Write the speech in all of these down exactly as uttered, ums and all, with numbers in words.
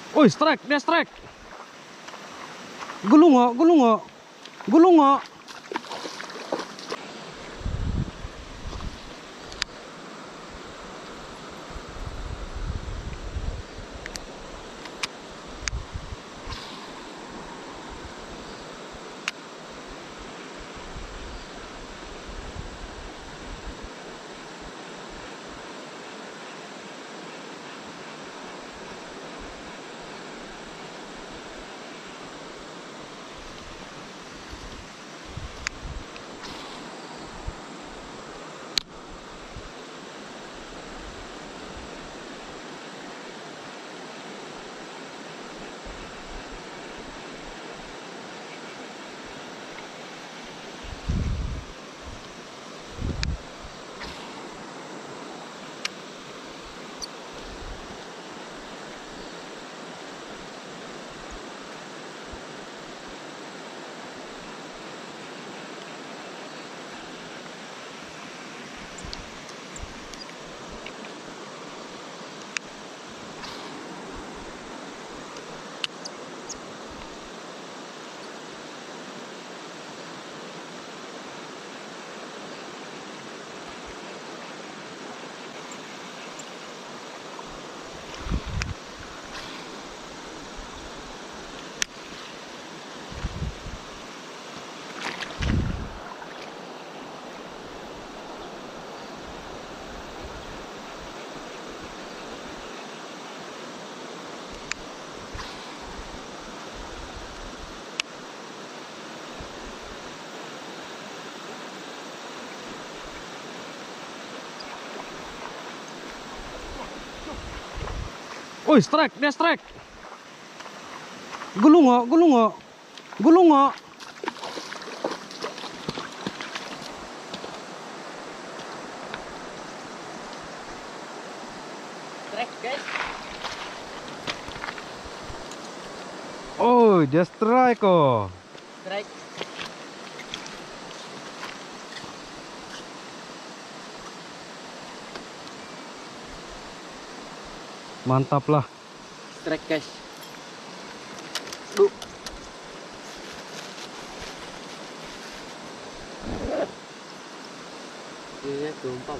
Wih, strike, dia strike. Gulung nggak, gulung nggak, gulung nggak. Wih, strike, dia strike. Gulung nggak, gulung nggak, gulung nggak. Strike guys. Oh, just strike kok. Strike. Mantap lah. Strike guys. Duh. Ini tumpah.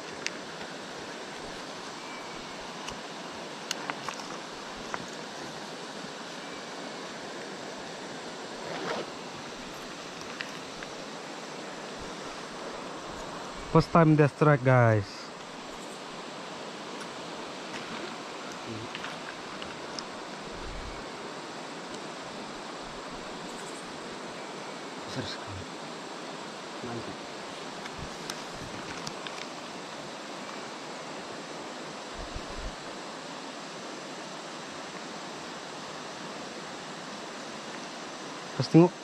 First time dia strike guys. Besar sekali. Mantap. Terus tengok.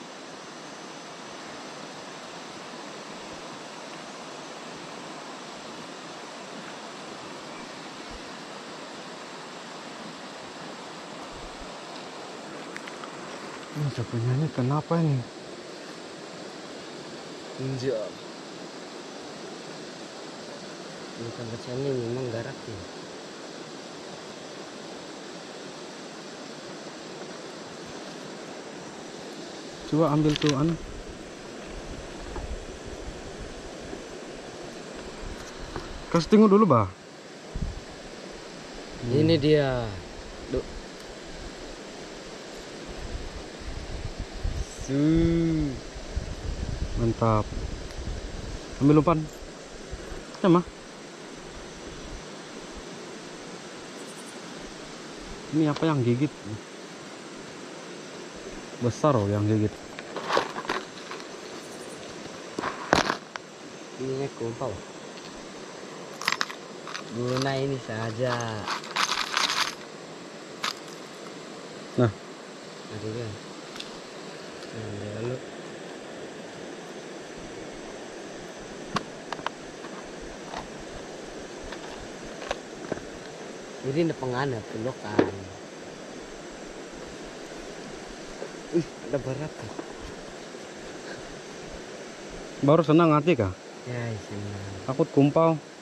Ini sapunya ini kenapa ini? Enggak. Bukan kacanya memang garaknya. Coba ambil tuh anu. Kasih tengok dulu bah. Ini dia. Duh. Su. Mantap. Ambil umpan. Sama. Ini apa yang gigit? Besar loh yang gigit. Ini kumpul. Guna ini saja. Nah. Ada kan? Nah, lalu. Ini ada penganut pelokan. Ih, ada berat kan? Baru senang hati kah? Ya, senang. Takut kumpal.